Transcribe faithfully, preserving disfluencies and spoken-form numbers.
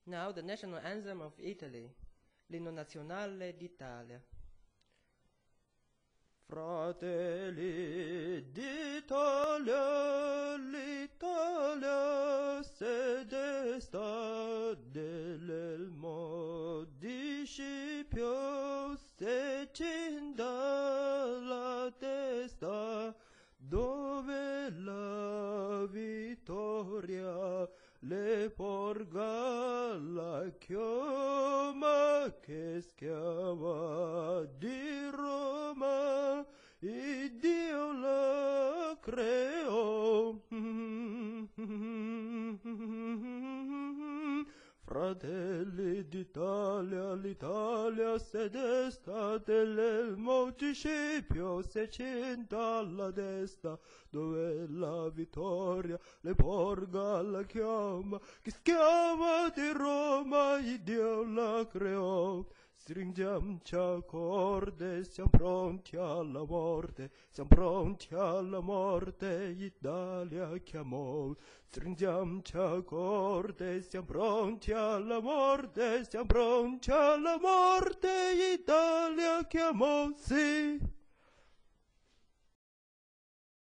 Now the national anthem of Italy, l'inno nazionale d'Italia. Fratelli d'Italia, l'Italia se desta dell'elmo di Scipio, se cinda la testa, dove la vittoria le porga la chioma che schiava di Roma, e Dio la creò. Fratelli d'Italia, l'Italia se desta dell'elmo di Scipio, se cinta alla destra, dove la vittoria le porga la chioma, che schiava di Roma, e Dio la creò. Stringiamoci a corde, siamo pronti alla morte, siamo pronti alla morte, Italia chiamò. Stringiamoci a corde, siamo pronti alla morte, siamo pronti alla morte, Italia chiamò, sì.